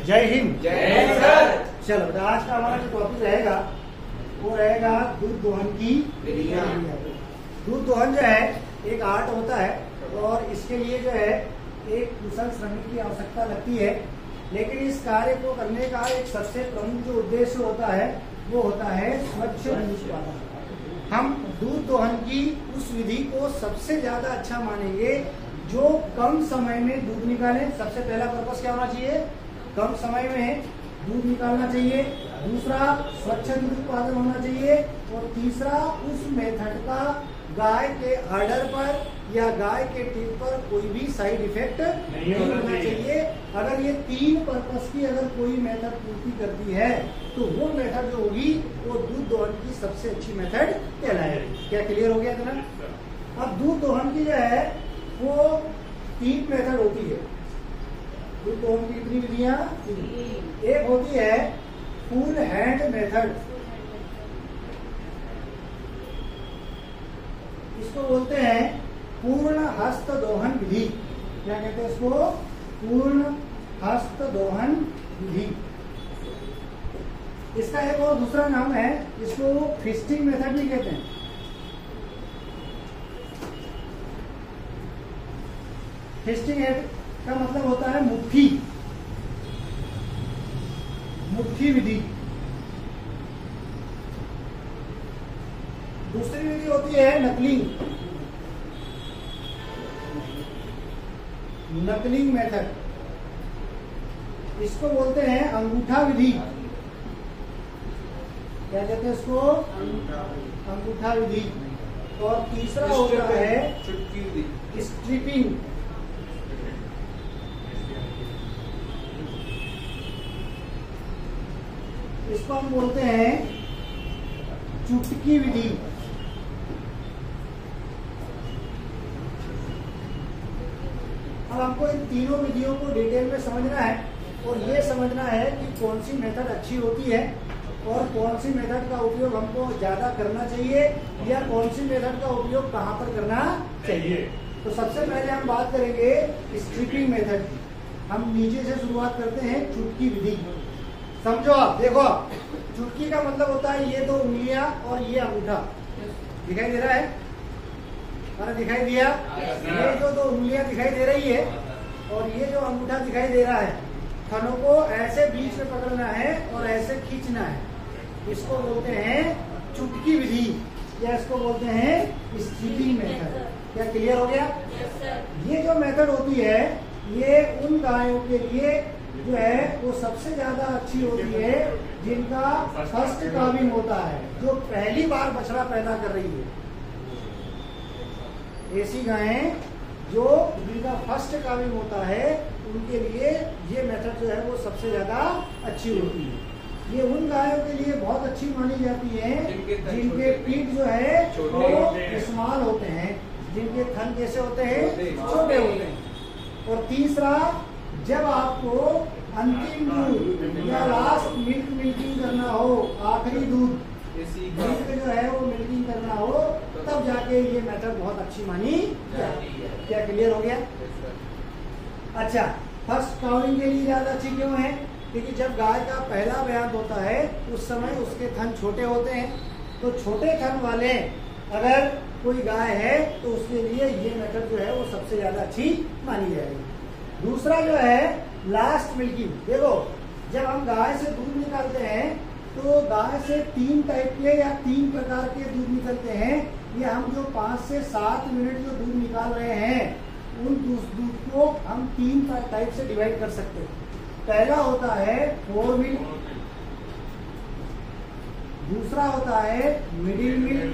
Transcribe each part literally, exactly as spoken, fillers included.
जय हिंद। जय हिंद सर। चलो तो आज का हमारा जो टॉपिक रहेगा वो रहेगा दूध दोहन की विधियां। दूध दोहन जो है एक आर्ट होता है और इसके लिए जो है एक कुशल श्रमिक की आवश्यकता लगती है, लेकिन इस कार्य को करने का एक सबसे प्रमुख जो उद्देश्य होता है वो होता है स्वच्छ दूध उत्पादन। हम दूध दोहन की उस विधि को सबसे ज्यादा अच्छा मानेंगे जो कम समय में दूध निकाले। सबसे पहला पर्पस क्या होना चाहिए? कम समय में दूध निकालना चाहिए। दूसरा, स्वच्छ दूध उत्पादन होना चाहिए। और तीसरा, उस मेथड का गाय के आर्डर पर या गाय के टीम पर कोई भी साइड इफेक्ट नहीं होना चाहिए। अगर ये तीन पर्पस की अगर कोई मेथड पूर्ति करती है तो वो मेथड जो होगी वो दूध दोहन की सबसे अच्छी मेथड कहलाएगी। क्या क्लियर हो गया इतना? अब दूध दोहन की जो है वो तीन मेथड होती है। दूध दोहन की कितनी विधियां? एक होती है फुल हैंड मेथड, इसको बोलते हैं पूर्ण हस्त दोहन विधि। क्या कहते हैं इसको? पूर्ण हस्त दोहन विधि। इसका एक और दूसरा नाम है, इसको फिस्टिंग मेथड भी कहते हैं। फिस्टिंग का मतलब होता है मुट्ठी मुट्ठी विधि। दूसरी विधि होती है नकलिंग नकलिंग मेथड, इसको बोलते हैं अंगूठा विधि। क्या कहते हैं इसको? अंगूठा विधि। और तीसरा होता है चुटकी विधि, स्ट्रिपिंग। इसको हम बोलते हैं चुटकी विधि। अब हमको इन तीनों विधियों को डिटेल में समझना है और ये समझना है कि कौन सी मेथड अच्छी होती है और कौन सी मेथड का उपयोग हमको ज्यादा करना चाहिए या कौन सी मेथड का उपयोग कहाँ पर करना चाहिए। तो सबसे पहले हम बात करेंगे स्ट्रिपिंग मेथड की। हम नीचे से शुरुआत करते हैं चुटकी विधि। समझो आप, देखो आप, चुटकी का मतलब होता है ये दो उंगलियां और ये अंगूठा। दिखाई दे रहा है? अरे दिखाई दिया? ये जो दो उंगलियां दिखाई दे रही है और ये जो अंगूठा दिखाई दे रहा है, थनों को ऐसे बीच में पकड़ना है और ऐसे खींचना है। इसको बोलते हैं चुटकी विधि या इसको बोलते हैं स्ट्रिपिंग मेथड। क्या क्लियर हो गया? ये जो मेथड होती है ये उन गायों के लिए जो है वो सबसे ज्यादा अच्छी होती है जिनका फर्स्ट काविंग होता है, जो पहली बार बछड़ा पैदा कर रही है। ऐसी गायें जो जिनका फर्स्ट काविंग होता है उनके लिए ये मेथड जो है वो सबसे ज्यादा अच्छी होती है। ये उन गायों के लिए बहुत अच्छी मानी जाती है जिनके पीठ जो है वो स्मॉल होते हैं, जिनके थन कैसे होते हैं? छोटे होते हैं। और तीसरा, जब आपको अंतिम दूध या लास्ट मिल्क मिल्किंग करना हो, आखिरी दूध मिल्क जो है वो मिल्किंग करना हो, तब जाके ये मेथड बहुत अच्छी मानी जाती है। क्या क्लियर हो गया? अच्छा, फर्स्ट काउंटिंग के लिए ज्यादा अच्छी क्यों है? क्योंकि जब गाय का पहला ब्यात होता है उस समय उसके थन छोटे होते हैं, तो छोटे थन वाले अगर कोई गाय है तो उसके लिए ये मेथड जो है वो सबसे ज्यादा अच्छी मानी जाएगी। दूसरा जो है लास्ट मिल्किंग। देखो, जब हम गाय से दूध निकालते हैं तो गाय से तीन टाइप के या तीन प्रकार के दूध निकलते हैं। ये हम जो पाँच से सात मिनट जो दूध निकाल रहे हैं उन दूध को हम तीन टाइप से डिवाइड कर सकते हैं। पहला होता है फोर मिल्क, दूसरा होता है मिडिल मिल्क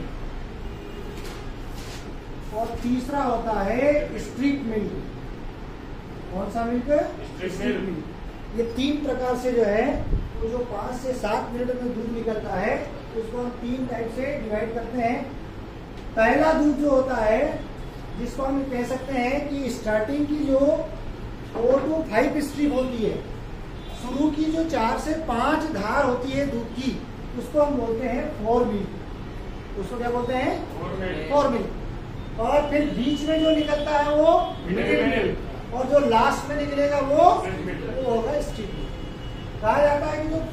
और तीसरा होता है स्ट्रिप मिल्क। कौन सा मिल्क? Strip milk. ये तीन प्रकार से जो है तो जो पाँच से सात मिनट में दूध निकलता है उसको हम तीन टाइप से डिवाइड करते हैं। पहला दूध जो होता है जिसको हम कह सकते हैं कि स्टार्टिंग की जो फोर टू फाइव स्ट्रिप होती है, शुरू की जो चार से पांच धार होती है दूध की, उसको हम बोलते हैं फोर मिल्क। उसको क्या बोलते हैं? Fore milk. और फिर बीच में जो निकलता है वो मिडिल मिल्क और जो लास्ट में निकलेगा वो वो होगा स्ट्रिप मिल्क।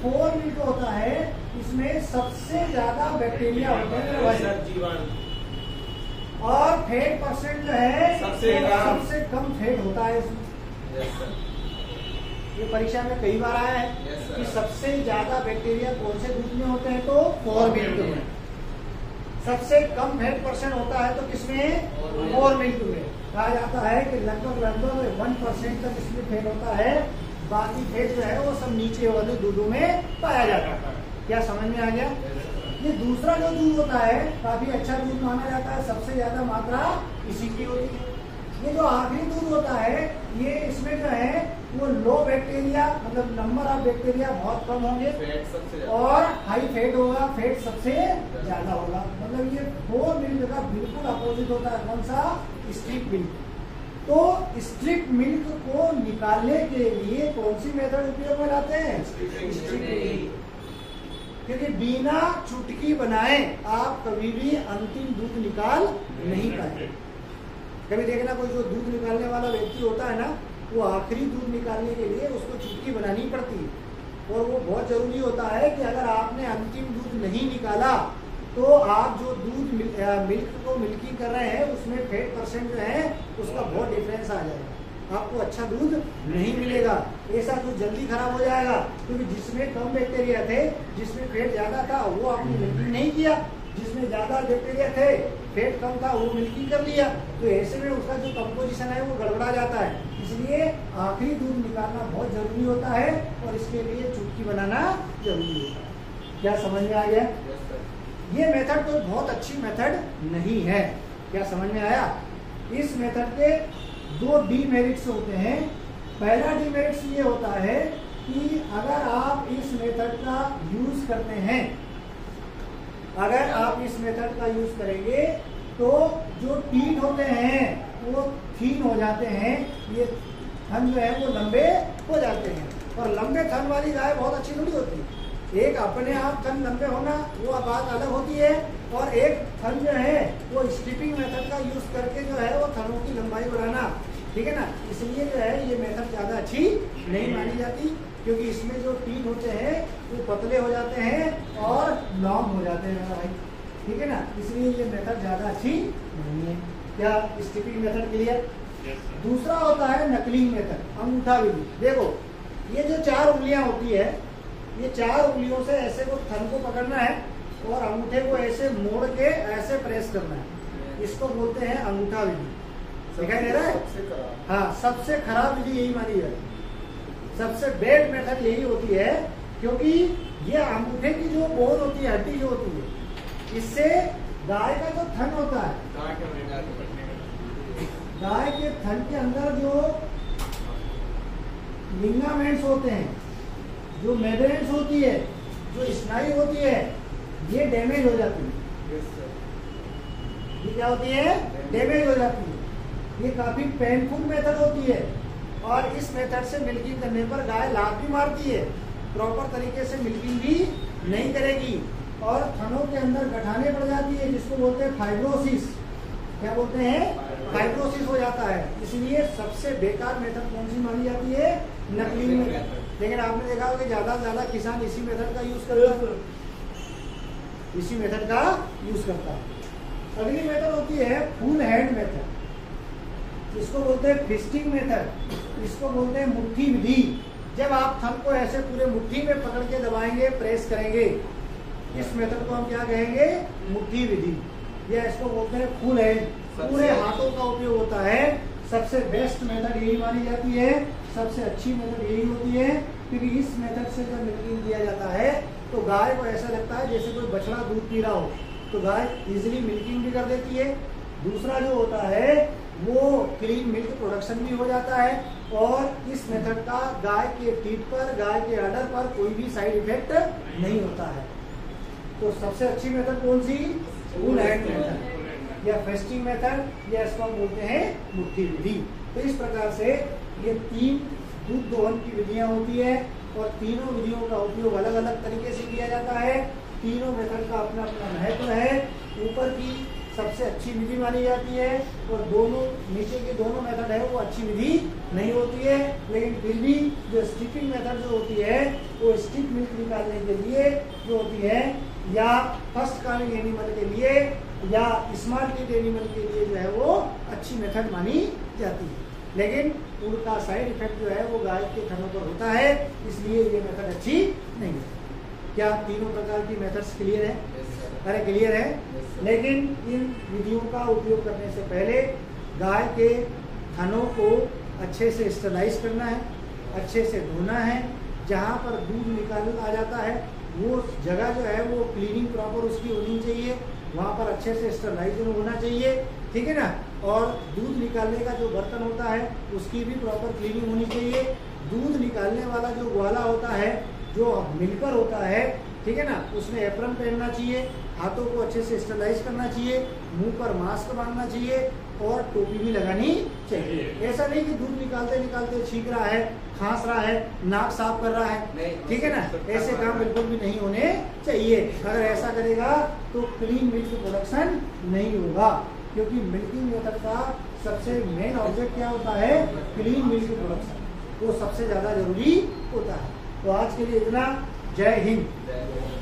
फोर मिल्क होता है इसमें सबसे ज्यादा बैक्टीरिया होते हैं सर जीवाणु और फेट परसेंट जो है सबसे वो कम। सबसे कम फेट होता है इसमें। यस सर ये परीक्षा में कई बार आया है यस सर कि सबसे ज्यादा बैक्टीरिया कौन से दूध में होते हैं तो फोर मिल्क में। सबसे कम फेट परसेंट होता है तो किसमें फोर मिल्क में। कहा जाता है कि लगभग लगभग वन परसेंट तक इसमें फेट होता है, बाकी फेट जो है वो सब नीचे वाले दूधों में पाया जाता है। क्या समझ में आ गया? ये दूसरा जो दूध होता है काफी अच्छा दूध माना जाता है, सबसे ज्यादा मात्रा इसी की होती है। ये जो आखिरी दूध होता है ये इसमें जो है वो लो बैक्टीरिया मतलब नंबर ऑफ बैक्टीरिया बहुत कम होंगे फैट सबसे ज्यादा और हाई फेट होगा, फेट सबसे ज्यादा होगा। मतलब ये फोर मिल्क का बिल्कुल अपोजिट होता है। कौन सा? Strip milk. तो स्ट्रिप मिल्क को निकालने के लिए कौन सी मेथड उपयोग में लाते हैं? Strip milk. क्योंकि बिना चुटकी बनाए आप कभी भी अंतिम दूध निकाल नहीं पाएंगे। कभी देखना कोई जो दूध निकालने वाला व्यक्ति होता है ना, वो आखिरी दूध निकालने के लिए उसको चुटकी बनानी पड़ती है और वो बहुत जरूरी होता है कि अगर आपने अंतिम दूध नहीं निकाला तो आप जो दूध मिल, मिल्क को मिल्किंग कर रहे हैं उसमें फेट परसेंट जो है उसका बहुत डिफरेंस आ जाएगा, आपको अच्छा दूध नहीं मिलेगा। ऐसा दूध जल्दी खराब हो जाएगा क्योंकि जिसमें कम बैक्टीरिया थे, जिसमें फेट ज्यादा था वो आपने मिल्किंग नहीं किया, जिसमें ज्यादा बैक्टीरिया थे फेट कम था वो मिल्किंग कर लिया, तो ऐसे में उसका जो कंपोजिशन है वो गड़बड़ा जाता है। इसलिए आखिरी दूध निकालना बहुत जरूरी होता है और इसके लिए चुटकी बनाना जरूरी होता है। क्या समझ में आ गया? ये मेथड तो बहुत अच्छी मेथड नहीं है। क्या समझ में आया? इस मेथड के दो डीमेरिट्स होते हैं। पहला डीमेरिट्स ये होता है कि अगर आप इस मेथड का यूज करते हैं, अगर आप इस मेथड का यूज करेंगे तो जो टीथ होते हैं वो थीन हो जाते हैं, ये थन जो है वो लंबे हो जाते हैं। और लंबे थन वाली गाय बहुत अच्छी थोड़ी होती है। एक अपने आप थन लंबे होना वो बात अलग होती है और एक थन जो है वो स्ट्रिपिंग मेथड का यूज करके जो है वो थनों की लंबाई बढ़ाना, ठीक है ना। इसलिए जो है ये मेथड ज्यादा अच्छी नहीं मानी जाती क्योंकि इसमें जो टीथ होते हैं वो पतले हो जाते हैं और लॉन्ग हो जाते हैं भाई, ठीक है ना। इसलिए ये मेथड ज्यादा अच्छी नहीं है। क्या स्ट्रिपिंग मेथड क्लियर? दूसरा होता है नकलिंग मेथड, अंगूठा विधि। देखो ये जो चार उंगलियां होती है, ये चार उंगलियों से ऐसे को थन को पकड़ना है और अंगूठे को ऐसे मोड़ के ऐसे प्रेस करना है, इसको बोलते हैं अंगूठा विधि। दिखाई दे रहा है? हाँ, सबसे खराब विधि यही मानी जाती है, सबसे बेड मेथड यही होती है क्योंकि ये अंगूठे की जो बोन होती है, हड्डी जो होती है, इससे गाय का जो थन होता है, गाय के थन के अंदर जो लिगामेंट्स होते हैं, जो मेम्ब्रेन्स होती है, जो स्नायु होती है, ये डैमेज हो जाती है। ये क्या होती है? डैमेज हो जाती है। ये काफी पेनफुल मेथड होती है और इस मेथड से मिल्किंग करने पर गाय लात भी मारती है, प्रॉपर तरीके से मिल्किंग भी नहीं करेगी और थनों के अंदर गठाने पड़ जाती है, जिसको बोलते हैं फाइब्रोसिस। क्या बोलते हैं? फाइब्रोसिस हो जाता है। इसलिए सबसे बेकार मेथड कौन सी मानी जाती है? नकली मेथड। लेकिन आपने देखा होगा कि ज्यादा से ज्यादा किसान इसी मेथड का यूज करता है, इसी मेथड का यूज करता है। अगली मेथड होती है फुल हैंड मेथड, इसको बोलते हैं फिस्टिंग मेथड, इसको बोलते हैं मुट्ठी विधि। जब आप थन को ऐसे पूरे मुट्ठी में पकड़ के दबाएंगे, प्रेस करेंगे, इस मेथड को हम क्या कहेंगे? मुट्ठी विधि, या इसको बोलते हैं फुल हैंड। पूरे हाथों का उपयोग होता है। सबसे बेस्ट मेथड यही मानी जाती है, सबसे अच्छी मेथड यही होती है क्योंकि इस मेथड से जब मिल्किंग किया जाता है तो गाय को ऐसा लगता है जैसे कोई बछड़ा दूध पी रहा हो, तो गाय इजीली मिल्किंग भी कर देती है। दूसरा जो होता है वो क्लीन मिल्क प्रोडक्शन भी हो जाता है और इस मेथड का गाय के टीथ पर, गाय के अडर पर कोई भी साइड इफेक्ट नहीं होता है। तो सबसे अच्छी मेथड कौन सी? फुल हैंड मेथड या फेस्टिंग मेथड, या इसको हम बोलते हैं मुट्ठी विधि। तो इस प्रकार से ये तीन दूध दोहन की विधियां होती है और तीनों विधियों का उपयोग अलग अलग तरीके से किया जाता है। तीनों मेथड का अपना अपना महत्व है। ऊपर की सबसे अच्छी विधि मानी जाती है और दोनों नीचे की दोनों मेथड है वो अच्छी विधि नहीं होती है। लेकिन फिर भी जो स्टिपिंग मेथड जो होती है वो स्टिप मिल्क निकालने के लिए जो होती है या फर्स्ट कामिंग एनिमल के लिए या स्मॉल टीथ एनिमल के लिए जो है वो अच्छी मेथड मानी जाती है। लेकिन उनका साइड इफेक्ट जो है वो गाय के थनों पर होता है, इसलिए ये मेथड अच्छी नहीं है। क्या तीनों प्रकार की मेथड्स क्लियर है? अरे क्लियर है। लेकिन इन विधियों का उपयोग करने से पहले गाय के थनों को अच्छे से स्टरलाइज करना है, अच्छे से धोना है। जहाँ पर दूध निकाल आ जाता है वो जगह जो है वो क्लीनिंग प्रॉपर उसकी होनी चाहिए, वहाँ पर अच्छे से स्टरलाइजर होना चाहिए, ठीक है ना। और दूध निकालने का जो बर्तन होता है उसकी भी प्रॉपर क्लीनिंग होनी चाहिए। दूध निकालने वाला जो ग्वाला होता है, जो मिल्कर होता है, ठीक है ना, उसमें एप्रन पहनना चाहिए, हाथों को अच्छे से स्टरलाइज करना चाहिए, मुंह पर मास्क बांधना चाहिए और टोपी भी लगानी चाहिए। ऐसा नहीं कि दूध निकालते निकालते छींक रहा है, खांस रहा है, नाक साफ कर रहा है, ठीक है ना, ऐसे काम बिल्कुल भी नहीं होने चाहिए। अगर ऐसा करेगा तो क्लीन मिल्क प्रोडक्शन नहीं होगा, क्योंकि मिल्किंग मेथड का सबसे मेन ऑब्जेक्ट क्या होता है? क्लीन मिल्क प्रोडक्शन, वो सबसे ज्यादा जरूरी होता है। तो आज के लिए इतना। जय हिंद।